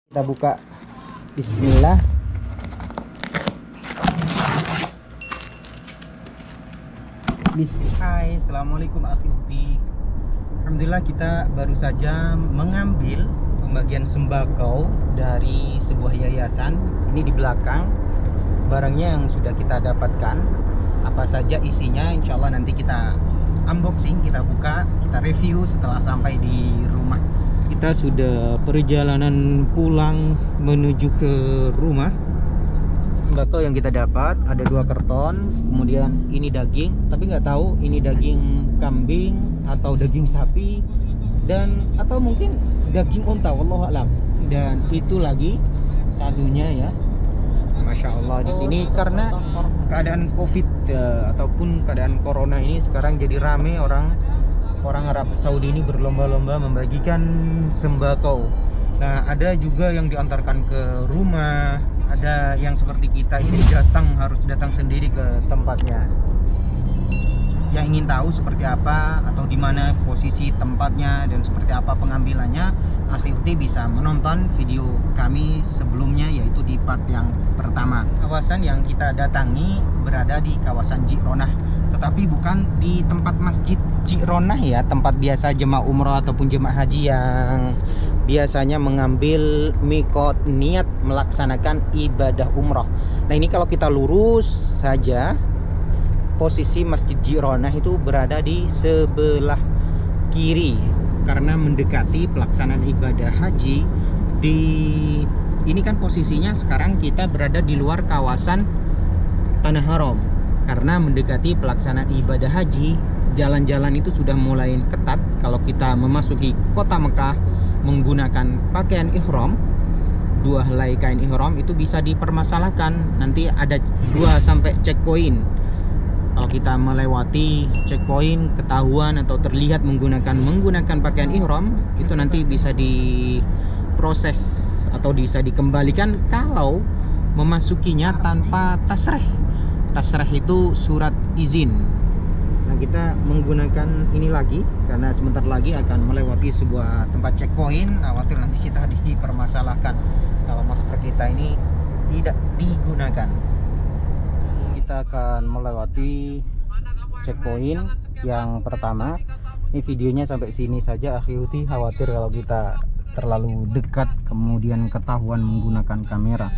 Kita buka. Bismillah. Hai, assalamualaikum akhi. Alhamdulillah kita baru saja mengambil pembagian sembako dari sebuah yayasan. Ini di belakang barangnya yang sudah kita dapatkan. Apa saja isinya, insya Allah nanti kita unboxing, kita buka, kita review setelah sampai di rumah. Kita sudah perjalanan pulang menuju ke rumah. Sembako yang kita dapat ada 2 karton, kemudian ini daging, tapi nggak tahu ini daging kambing atau daging sapi dan atau mungkin daging unta, wallahu a'lam. Dan itu lagi satunya ya, masya Allah di sini karena keadaan COVID ataupun keadaan corona ini sekarang jadi rame orang Arab Saudi ini berlomba-lomba membagikan sembako. Nah, ada juga yang diantarkan ke rumah, ada yang seperti kita ini harus datang sendiri ke tempatnya. Yang ingin tahu seperti apa atau di mana posisi tempatnya dan seperti apa pengambilannya, akhi bisa menonton video kami sebelumnya, yaitu di part yang pertama. Kawasan yang kita datangi berada di kawasan Ji'ronah, tetapi bukan di tempat masjid Ji'ronah ya, tempat biasa jemaah umroh ataupun jemaah haji yang biasanya mengambil mikot niat melaksanakan ibadah umroh. Nah, ini kalau kita lurus saja, posisi Masjid Ji'ronah itu berada di sebelah kiri karena mendekati pelaksanaan ibadah haji. Ini kan posisinya sekarang kita berada di luar kawasan Tanah Haram karena mendekati pelaksanaan ibadah haji. Jalan-jalan itu sudah mulai ketat. Kalau kita memasuki kota Mekah menggunakan pakaian ihram, 2 helai kain ihram itu bisa dipermasalahkan. Nanti ada 2 sampai checkpoint. Kalau kita melewati checkpoint ketahuan atau terlihat menggunakan pakaian ihram, itu nanti bisa diproses atau bisa dikembalikan kalau memasukinya tanpa tasrih. Tasrih itu surat izin. Nah, kita menggunakan ini lagi karena sebentar lagi akan melewati sebuah tempat checkpoint. Khawatir nanti kita dipermasalahkan kalau masker kita ini tidak digunakan. Kita akan melewati checkpoint yang pertama. Ini videonya sampai sini saja, akhi. Khawatir kalau kita terlalu dekat kemudian ketahuan menggunakan kamera.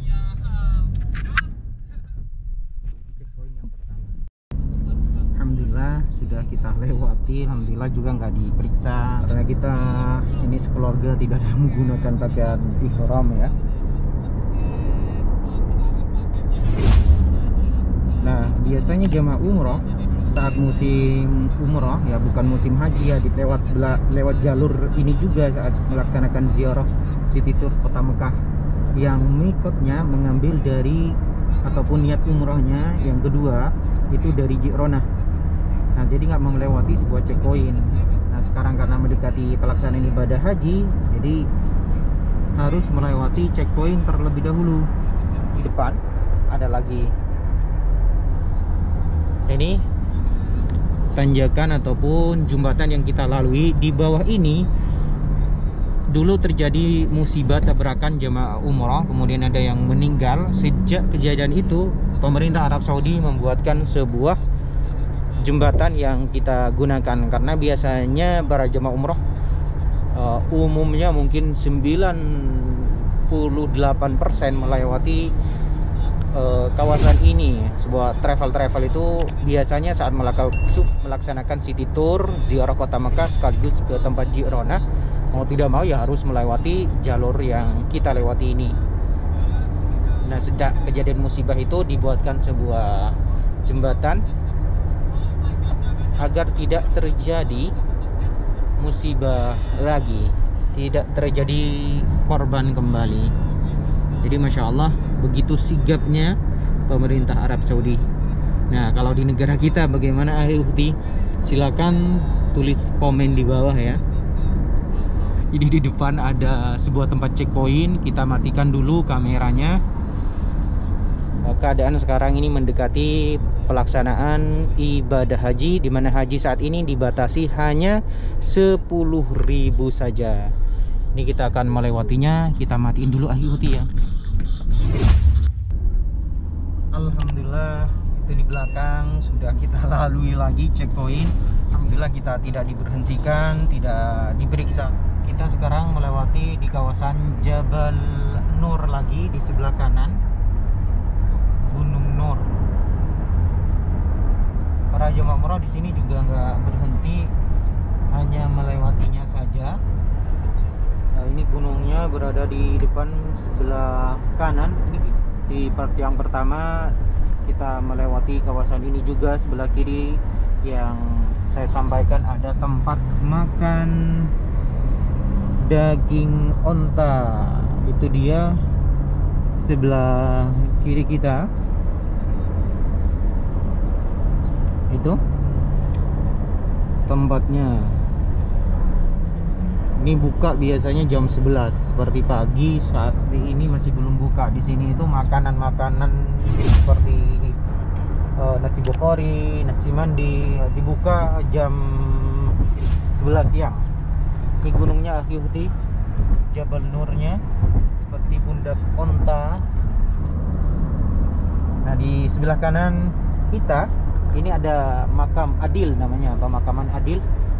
Alhamdulillah sudah kita lewati. Alhamdulillah juga nggak diperiksa karena kita ini sekeluarga tidak ada menggunakan pakaian ihram ya. Nah, biasanya jemaah umroh saat musim umroh ya, bukan musim haji ya, lewat jalur ini juga saat melaksanakan ziarah City Tour Kota Mekah yang mikotnya mengambil dari ataupun niat umrohnya yang kedua itu dari Ji'ronah. Nah, jadi nggak melewati sebuah checkpoint. Nah, sekarang karena mendekati pelaksanaan ibadah haji, jadi harus melewati checkpoint terlebih dahulu. Di depan ada lagi. Ini tanjakan ataupun jembatan yang kita lalui. Di bawah ini dulu terjadi musibah tabrakan jemaah umroh, kemudian ada yang meninggal. Sejak kejadian itu, pemerintah Arab Saudi membuatkan sebuah jembatan yang kita gunakan karena biasanya para jemaah umroh umumnya mungkin 98% melewati kawasan ini. Sebuah travel itu biasanya saat melaksanakan city tour ziarah kota Mekah sekaligus ke tempat Ji'ronah, mau tidak mau ya harus melewati jalur yang kita lewati ini. Nah, sejak kejadian musibah itu dibuatkan sebuah jembatan agar tidak terjadi musibah lagi, tidak terjadi korban kembali. Jadi masya Allah begitu sigapnya pemerintah Arab Saudi. Nah, kalau di negara kita bagaimana akhi? Silakan tulis komen di bawah ya. Jadi di depan ada sebuah tempat checkpoint, kita matikan dulu kameranya. Keadaan sekarang ini mendekati pelaksanaan ibadah haji, di mana haji saat ini dibatasi hanya 10.000 saja. Ini kita akan melewatinya. Kita matiin dulu akhi-ukhti ya. Alhamdulillah, itu di belakang sudah kita lalui lagi checkpoint. Alhamdulillah kita tidak diberhentikan, tidak diperiksa. Kita sekarang melewati di kawasan Jabal Nur lagi di sebelah kanan, Gunung Nur. Para jemaah umrah di sini juga nggak berhenti, hanya melewatinya saja. Nah, ini gunungnya berada di depan sebelah kanan. Ini di part yang pertama kita melewati kawasan ini juga. Sebelah kiri yang saya sampaikan ada tempat makan daging onta. Itu dia sebelah kiri kita. Itu tempatnya. Ini buka biasanya jam 11 seperti pagi. Saat ini masih belum buka. Di sini itu makanan-makanan seperti nasi bukhari, nasi mandi dibuka jam 11 siang. Ini gunungnya akhi-ukhti, Jabal Nurnya seperti pundak onta. Nah, di sebelah kanan kita ini ada makam Adil namanya, pemakaman Adil.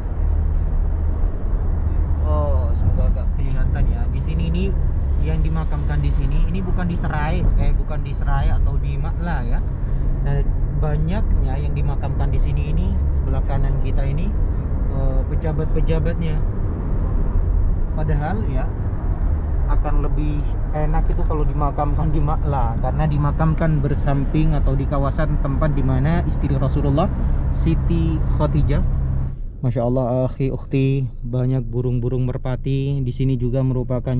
Oh, semoga agak kelihatan ya. Di sini ini yang dimakamkan di sini ini bukan di Serai, bukan di Serai atau di Makla ya. Nah, banyaknya yang dimakamkan di sini ini sebelah kanan kita ini pejabat-pejabatnya. Padahal ya akan lebih enak itu kalau dimakamkan di Makla, karena dimakamkan bersamping atau di kawasan tempat dimana istri Rasulullah Siti Khadijah. Masya Allah akhi-ukhti, banyak burung-burung merpati. Di sini juga merupakan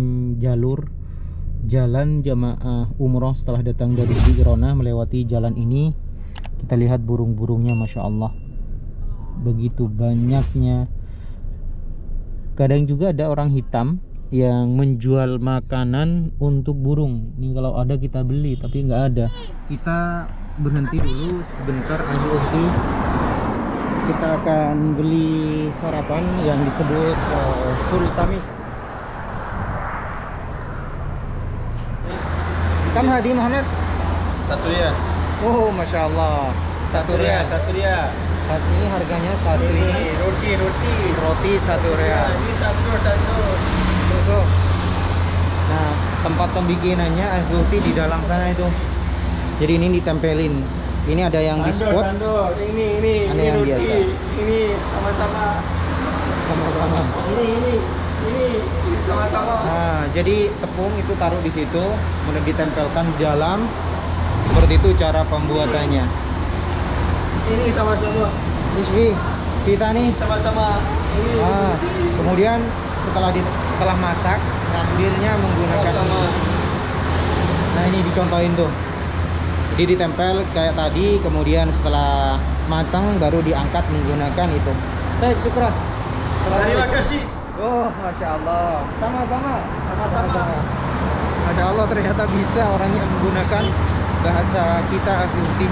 jalan jamaah umroh setelah datang dari Jirona. Melewati jalan ini kita lihat burung-burungnya, Masya Allah, begitu banyaknya. Kadang juga ada orang hitam yang menjual makanan untuk burung. Ini kalau ada kita beli, tapi nggak ada. Kita berhenti dulu sebentar akhi-ukhti. Kita akan beli sarapan yang disebut full tamis. Kam hadi Muhammad? Satu ya. Oh, Masya Allah. Satu ya. Saat ini harganya satu ini. Roti 1 rial. Ini tandur. Tuh. Nah, tempat pembikinannya akhi-ukhti di dalam sana itu. Jadi ini ditempelin. Ini ada yang biskut. Ini ada yang roti. biasa. Ini sama-sama. Ini sama-sama. Nah, jadi tepung itu taruh di situ, kemudian ditempelkan di dalam. Seperti itu cara pembuatannya. Ini sama-sama. Kita nih Sama-sama. Ini. Kemudian setelah masak, ngambilnya menggunakan. Sama. Nah, ini dicontohin tuh. Jadi ditempel kayak tadi, kemudian setelah matang baru diangkat menggunakan itu. Baik, syukur. Terima kasih. Oh, Masya Allah. Sama-sama. Sama-sama. Masya Allah, ternyata bisa orang yang menggunakan bahasa kita akhi-ukhti.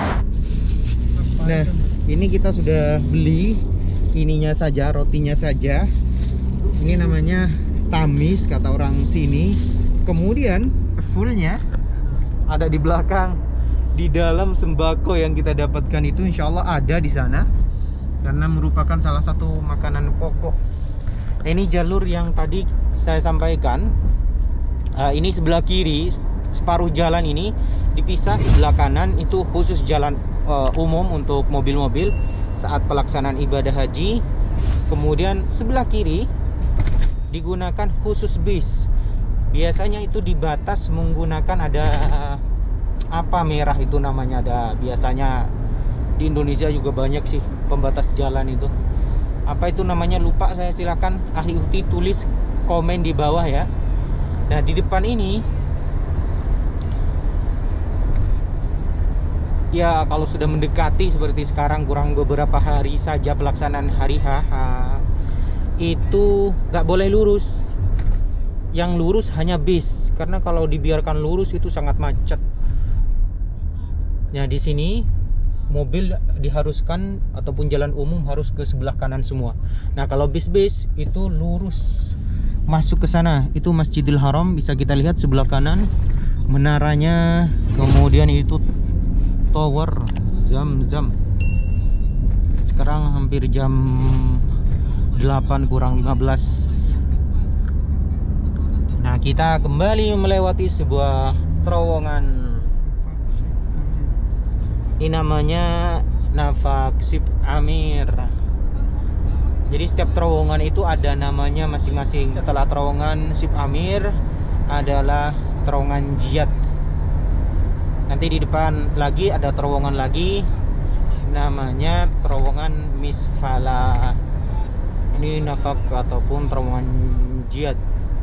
Nah, ini kita sudah beli ininya saja, rotinya saja. Ini namanya tamis kata orang sini. Kemudian fullnya ada di belakang. Di dalam sembako yang kita dapatkan itu insya Allah ada di sana, karena merupakan salah satu makanan pokok. Nah, ini jalur yang tadi saya sampaikan. Ini sebelah kiri, separuh jalan ini dipisah. Sebelah kanan itu khusus jalan umum untuk mobil-mobil saat pelaksanaan ibadah haji. Kemudian sebelah kiri digunakan khusus bis. Biasanya itu dibatas menggunakan ada apa merah itu namanya, ada biasanya di Indonesia juga banyak sih pembatas jalan itu. Apa itu namanya lupa saya, silakan akhi-ukhti tulis komen di bawah ya. Nah, di depan ini ya kalau sudah mendekati seperti sekarang, kurang beberapa hari saja pelaksanaan hari H, itu nggak boleh lurus. Yang lurus hanya bis, karena kalau dibiarkan lurus itu sangat macet. Nah, di sini mobil diharuskan ataupun jalan umum harus ke sebelah kanan semua. Nah, kalau bis-bis itu lurus masuk ke sana. Itu Masjidil Haram, bisa kita lihat sebelah kanan menaranya, kemudian itu tower Zam-Zam. Sekarang hampir jam 8 kurang 15. Nah, kita kembali melewati sebuah terowongan. Ini namanya Nafaq Ship Amir. Jadi setiap terowongan itu ada namanya masing-masing. Setelah terowongan Ship Amir adalah terowongan Jiyad. Nanti di depan lagi ada terowongan lagi, namanya terowongan Misfala. Ini Nafaq ataupun terowongan Jiyad.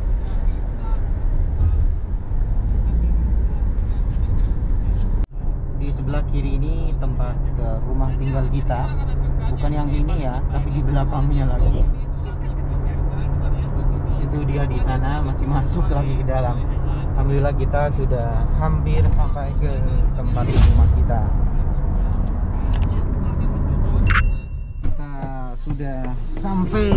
Di sebelah kiri ini tempat rumah tinggal kita, bukan yang ini ya, tapi di belakangnya lagi. Itu dia di sana, masih masuk lagi ke dalam. Alhamdulillah kita sudah hampir sampai ke tempat rumah kita. Kita sudah sampai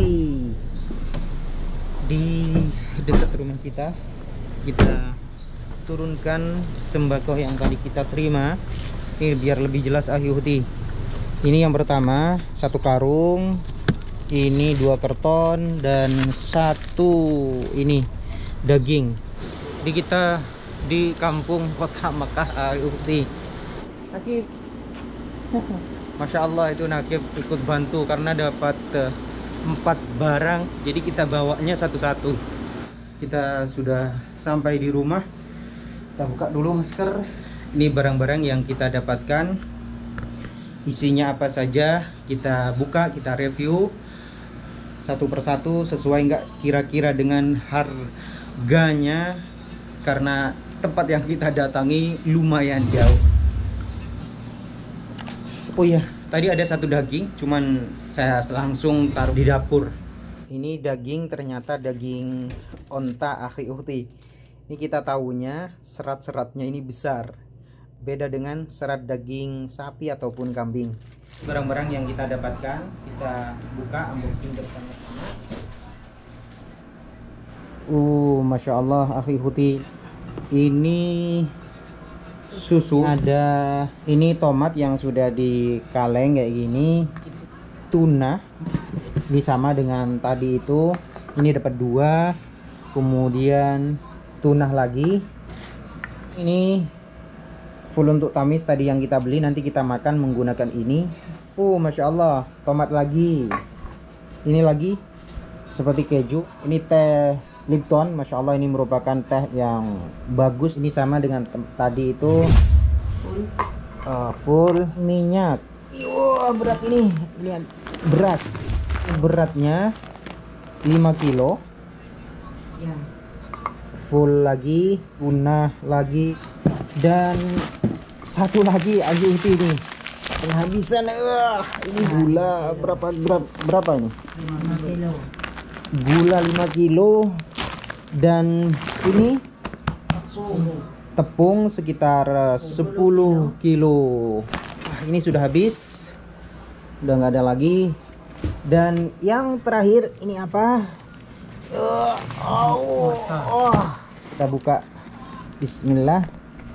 di dekat rumah kita. Kita turunkan sembako yang tadi kita terima. Ini biar lebih jelas Akhi-Ukhti. Ini yang pertama, 1 karung, ini 2 karton, dan 1 ini daging. Jadi kita di kampung kota Mekah Akhi-Ukhti. Nakib, Masya Allah itu Nakib ikut bantu karena dapat 4 barang. Jadi kita bawanya satu-satu. Kita sudah sampai di rumah. Kita buka dulu masker. Ini barang-barang yang kita dapatkan, isinya apa saja kita buka, kita review satu persatu sesuai nggak kira-kira dengan harganya, karena tempat yang kita datangi lumayan jauh. Oh iya, tadi ada 1 daging, cuman saya langsung taruh di dapur. Ini daging, ternyata daging onta Akhi-Ukhti. Ini kita tahunya serat-seratnya ini besar, beda dengan serat daging sapi ataupun kambing. Barang-barang yang kita dapatkan kita buka, unboxing bersama-sama. Masya Allah Akhi-Ukhti, ini susu, ada ini tomat yang sudah dikaleng kayak gini, tuna ini sama dengan tadi itu, ini dapat 2, kemudian tuna lagi. Ini full untuk tamis tadi yang kita beli, nanti kita makan menggunakan ini. Masya Allah, tomat lagi, ini lagi seperti keju. Ini teh Lipton, Masya Allah, ini merupakan teh yang bagus. Ini sama dengan tadi itu, full minyak. Berat ini beras, beratnya 5 kilo ya. Full lagi, tuna lagi, dan 1 lagi Akhi-Ukhti ini penghabisan. Ini gula berapa ini? 5 kilo. Gula 5 kilo, dan ini tepung sekitar 10 kilo. Ini sudah habis, udah nggak ada lagi. Dan yang terakhir ini apa? Kita buka. Bismillah.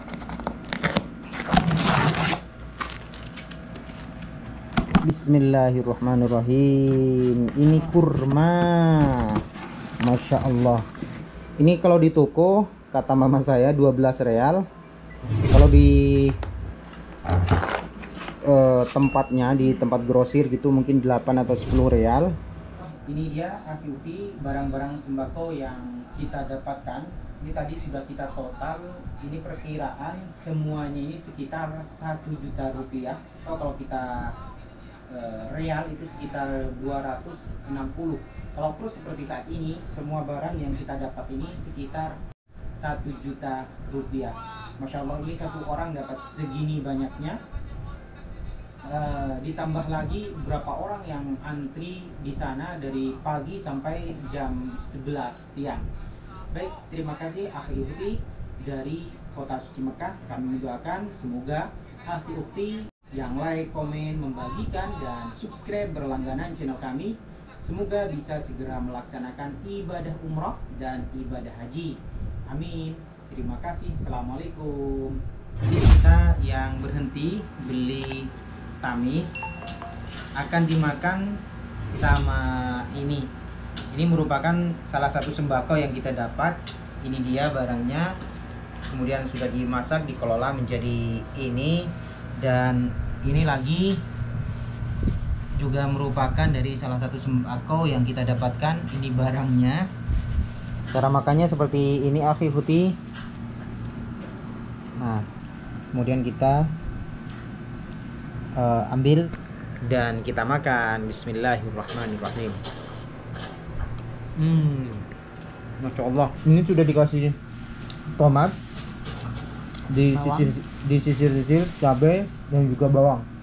Bismillahirrahmanirrahim. Ini kurma, Masya Allah. Ini kalau di toko kata mama saya 12 real. Kalau di tempatnya, di tempat grosir gitu mungkin 8 atau 10 real. Ini dia Akhi-Ukhti barang-barang sembako yang kita dapatkan. Ini tadi sudah kita total. Ini perkiraan semuanya ini sekitar 1 juta rupiah. Kalau kita real itu sekitar 260. Kalau plus seperti saat ini, semua barang yang kita dapat ini sekitar 1 juta rupiah. Masya Allah, ini 1 orang dapat segini banyaknya. Ditambah lagi berapa orang yang antri di sana dari pagi sampai jam 11 siang. Baik, terima kasih Akhi-Ukhti dari Kota Suci Mekah. Kami mendoakan semoga Akhi-Ukhti yang like, komen, membagikan, dan subscribe berlangganan channel kami semoga bisa segera melaksanakan ibadah umrah dan ibadah haji. Amin. Terima kasih. Assalamualaikum. Jadi kita yang berhenti beli tamis akan dimakan sama ini. Ini merupakan salah satu sembako yang kita dapat. Ini dia barangnya. Kemudian sudah dimasak, dikelola menjadi ini. Dan ini lagi juga merupakan dari salah satu sembako yang kita dapatkan. Ini barangnya. Cara makannya seperti ini, akhi Huti. Nah, kemudian kita ambil dan kita makan. Bismillahirrahmanirrahim. Masya Allah. Ini sudah dikasih tomat, disisir cabai dan juga bawang.